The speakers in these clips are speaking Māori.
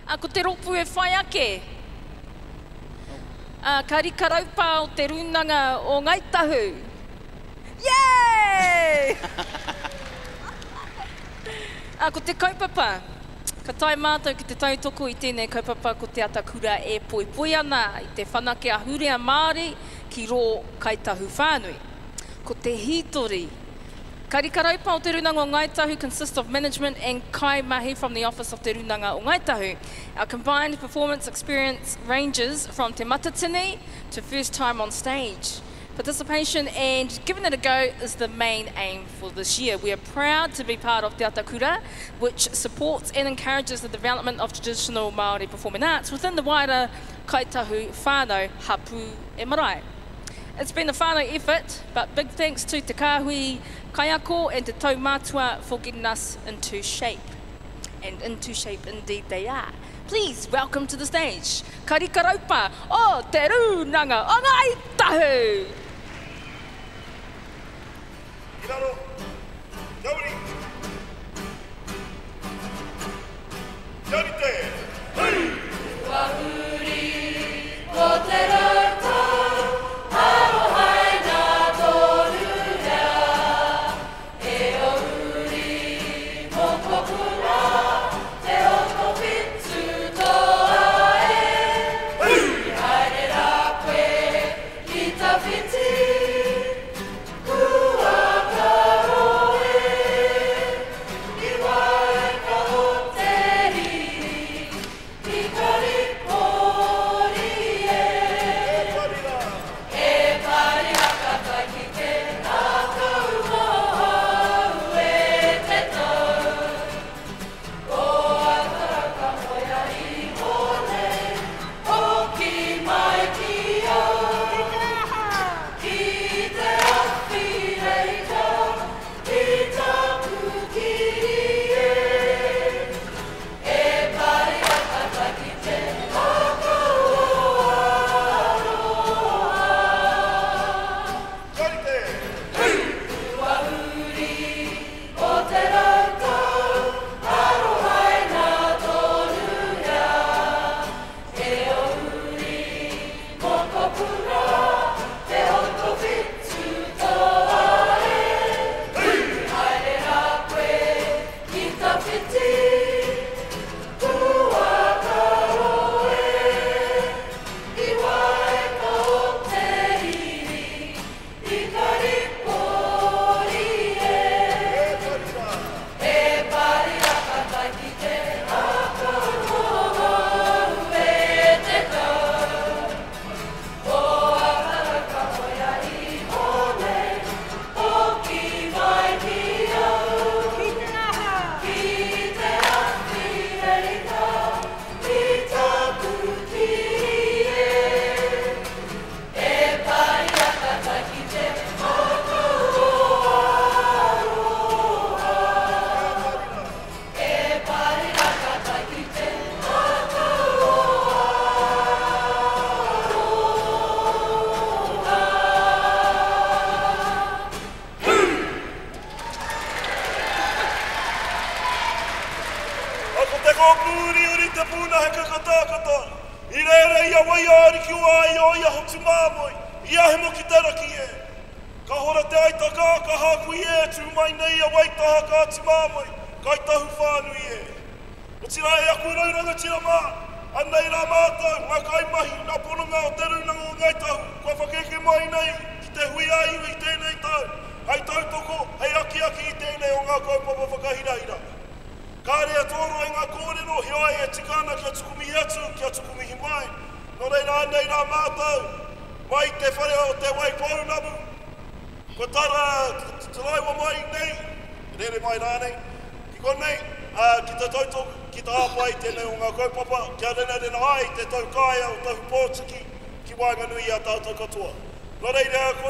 Ko te ropu e whai ake. Ka rikaraupa o te runanga o Ngaitahu. Yay! Ko te kaupapa. Ka tae mātou ki te tautoko i tēnei kaupapa ko te Atakura e poipoi ana i te whanake a Hurea Māori ki rō Kaitahu whānui. Ko te hitori. Ka rikaraupa o te runanga o Ngaitahu consists of management and kai mahi from the office of te runanga o Ngaitahu. Our combined performance experience ranges from te matatini to first time on stage. Participation and giving it a go is the main aim for this year. We are proud to be part of Te Atakura, which supports and encourages the development of traditional Māori performing arts within the wider Kaitahu whānau hapu e marae. It's been a whānau effort, but big thanks to Te Kāhui Kaiako and Te Taumātua for getting us into shape. And into shape indeed they are. Please welcome to the stage, Ka rikaraupa o te runanga o Ngaitahu. Iraro, Jauri, Jauri te, hui! Wahuri o te rauta, arohai nā tōru rea, e o uri mo kopura, te hoko pitsu toa e, i haere rā koe ki ta whiti.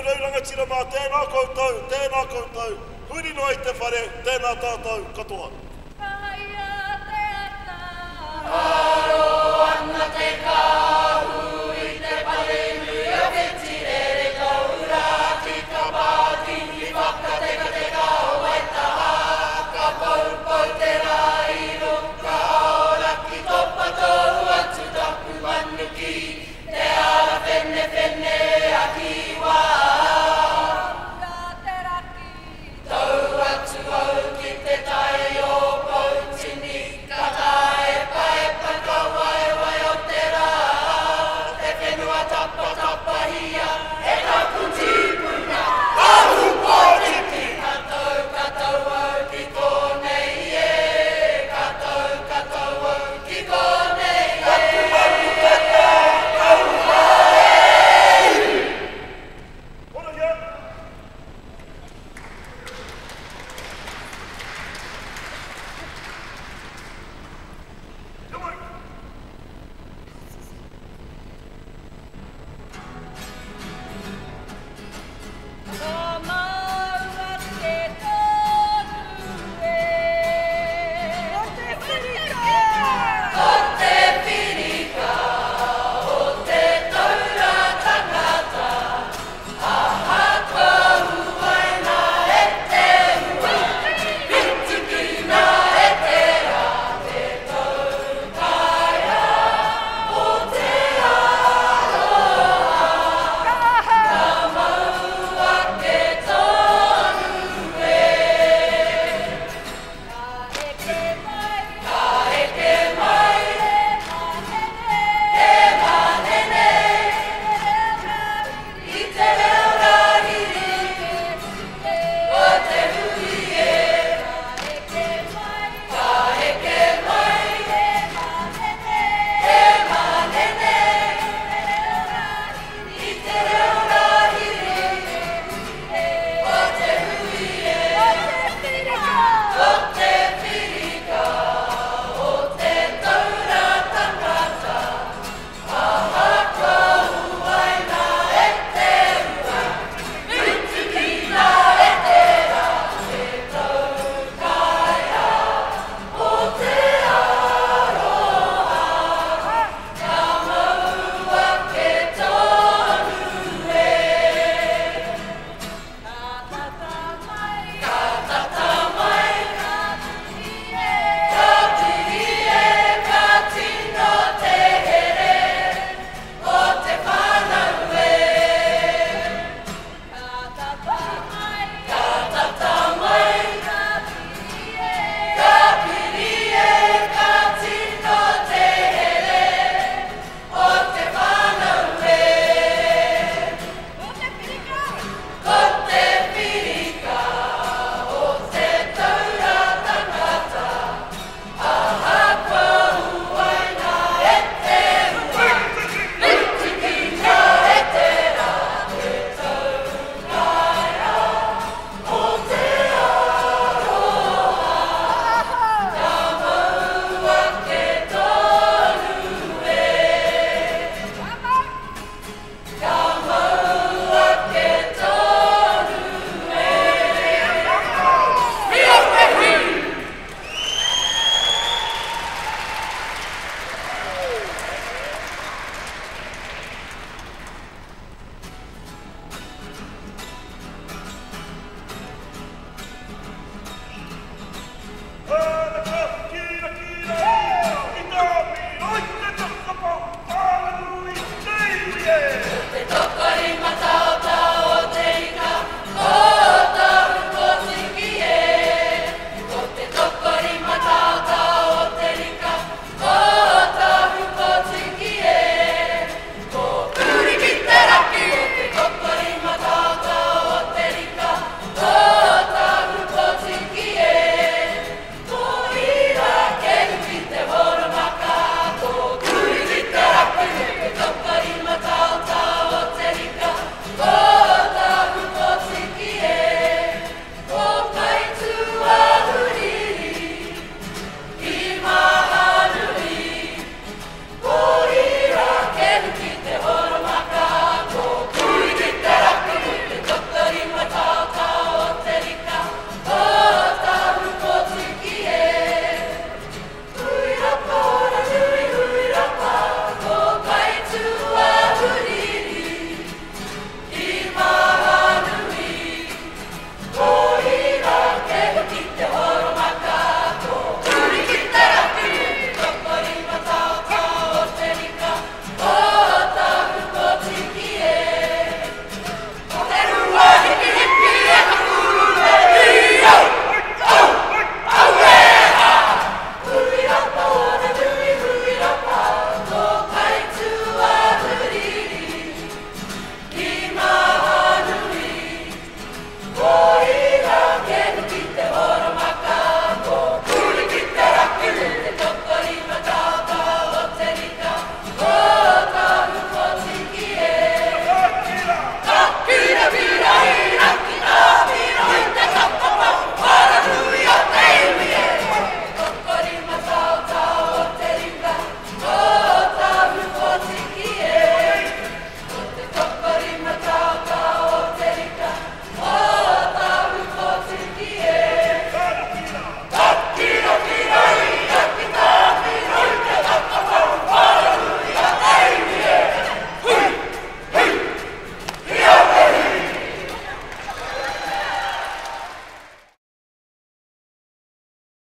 Tēnā koutou, huri noi te whare, tēnā tātou katoa.